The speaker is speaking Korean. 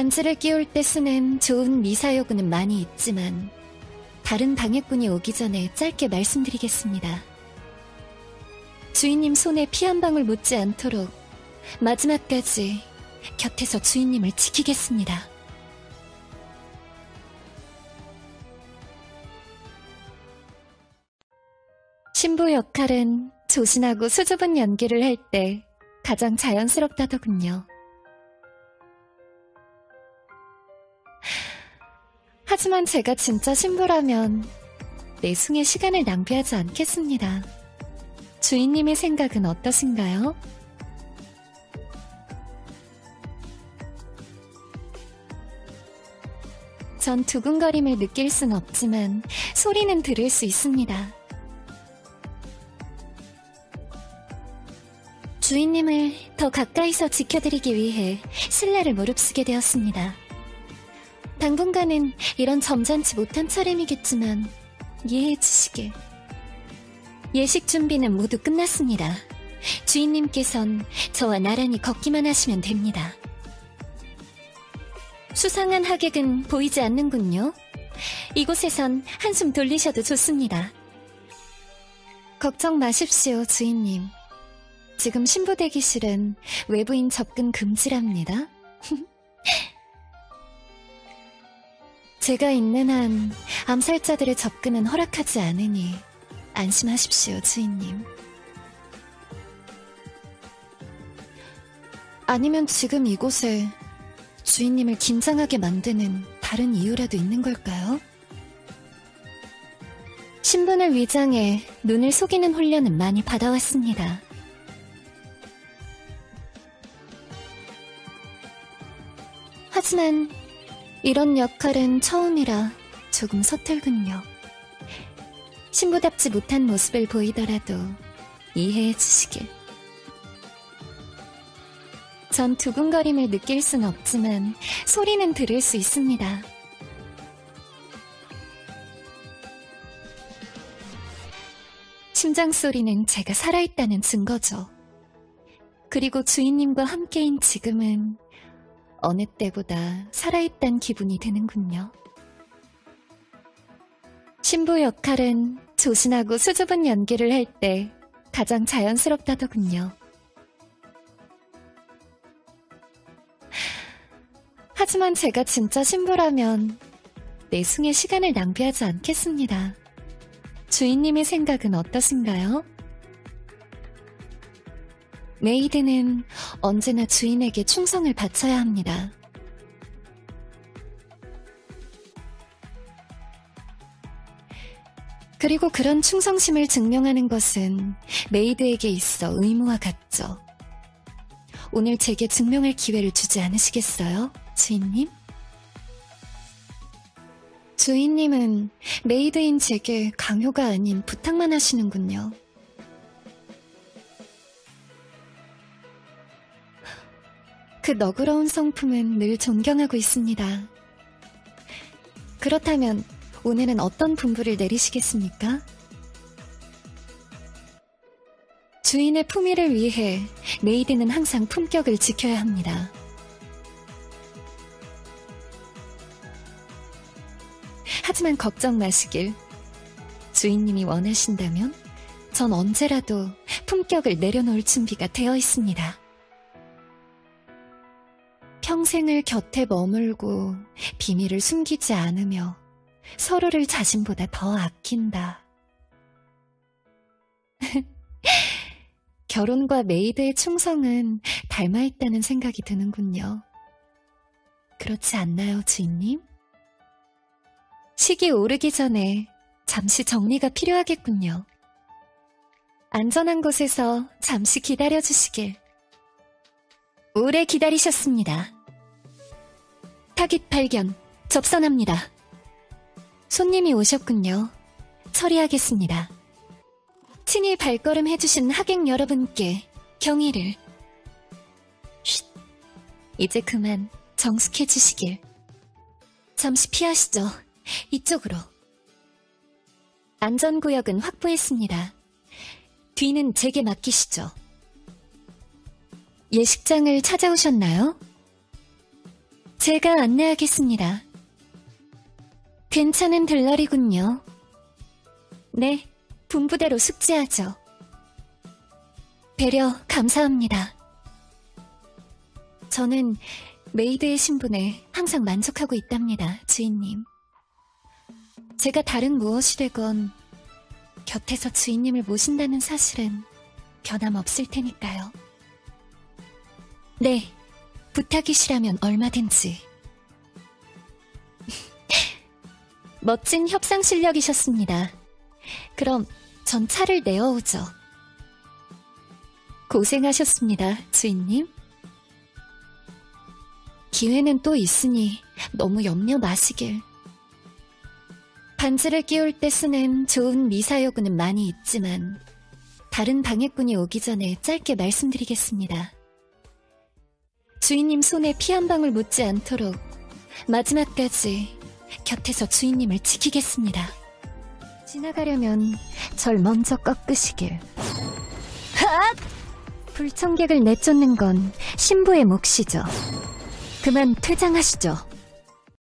반지를 끼울 때 쓰는 좋은 미사여구는 많이 있지만 다른 방해꾼이 오기 전에 짧게 말씀드리겠습니다. 주인님 손에 피 한 방울 묻지 않도록 마지막까지 곁에서 주인님을 지키겠습니다. 신부 역할은 조신하고 수줍은 연기를 할 때 가장 자연스럽다더군요. 하지만 제가 진짜 신부라면 내숭의 시간을 낭비하지 않겠습니다. 주인님의 생각은 어떠신가요? 전 두근거림을 느낄 순 없지만 소리는 들을 수 있습니다. 주인님을 더 가까이서 지켜드리기 위해 신뢰를 무릅쓰게 되었습니다. 당분간은 이런 점잖지 못한 차림이겠지만 이해해 주시길. 예식 준비는 모두 끝났습니다. 주인님께선 저와 나란히 걷기만 하시면 됩니다. 수상한 하객은 보이지 않는군요. 이곳에선 한숨 돌리셔도 좋습니다. 걱정 마십시오, 주인님. 지금 신부 대기실은 외부인 접근 금지랍니다. 제가 있는 한 암살자들의 접근은 허락하지 않으니 안심하십시오, 주인님. 아니면 지금 이곳에 주인님을 긴장하게 만드는 다른 이유라도 있는 걸까요? 신분을 위장해 눈을 속이는 훈련은 많이 받아왔습니다. 하지만 이런 역할은 처음이라 조금 서툴군요. 신부답지 못한 모습을 보이더라도 이해해 주시길. 전 두근거림을 느낄 순 없지만 소리는 들을 수 있습니다. 심장 소리는 제가 살아있다는 증거죠. 그리고 주인님과 함께인 지금은 어느 때보다 살아있단 기분이 드는군요. 신부 역할은 조신하고 수줍은 연기를 할 때 가장 자연스럽다더군요. 하지만 제가 진짜 신부라면 내숭의 시간을 낭비하지 않겠습니다. 주인님의 생각은 어떠신가요? 메이드는 언제나 주인에게 충성을 바쳐야 합니다. 그리고 그런 충성심을 증명하는 것은 메이드에게 있어 의무와 같죠. 오늘 제게 증명할 기회를 주지 않으시겠어요, 주인님? 주인님은 메이드인 제게 강요가 아닌 부탁만 하시는군요. 그 너그러운 성품은 늘 존경하고 있습니다. 그렇다면 오늘은 어떤 분부를 내리시겠습니까? 주인의 품위를 위해 메이드는 항상 품격을 지켜야 합니다. 하지만 걱정 마시길. 주인님이 원하신다면 전 언제라도 품격을 내려놓을 준비가 되어 있습니다. 평생을 곁에 머물고 비밀을 숨기지 않으며 서로를 자신보다 더 아낀다. 결혼과 메이드의 충성은 닮아있다는 생각이 드는군요. 그렇지 않나요, 주인님? 식이 오르기 전에 잠시 정리가 필요하겠군요. 안전한 곳에서 잠시 기다려주시길. 오래 기다리셨습니다. 타깃 발견, 접선합니다. 손님이 오셨군요. 처리하겠습니다. 친히 발걸음 해주신 하객 여러분께 경의를. 쉿, 이제 그만 정숙해주시길. 잠시 피하시죠. 이쪽으로. 안전구역은 확보했습니다. 뒤는 제게 맡기시죠. 예식장을 찾아오셨나요? 제가 안내하겠습니다. 괜찮은 들러리군요. 네, 분부대로 숙지하죠. 배려 감사합니다. 저는 메이드의 신분에 항상 만족하고 있답니다, 주인님. 제가 다른 무엇이 되건 곁에서 주인님을 모신다는 사실은 변함없을 테니까요. 네, 부탁이시라면 얼마든지. 멋진 협상 실력이셨습니다. 그럼 전 차를 내어오죠. 고생하셨습니다, 주인님. 기회는 또 있으니 너무 염려 마시길. 반지를 끼울 때 쓰는 좋은 미사여구는 많이 있지만 다른 방해꾼이 오기 전에 짧게 말씀드리겠습니다. 주인님 손에 피 한 방울 묻지 않도록 마지막까지 곁에서 주인님을 지키겠습니다. 지나가려면 절 먼저 꺾으시길. 핫! 불청객을 내쫓는 건 신부의 몫이죠. 그만 퇴장하시죠.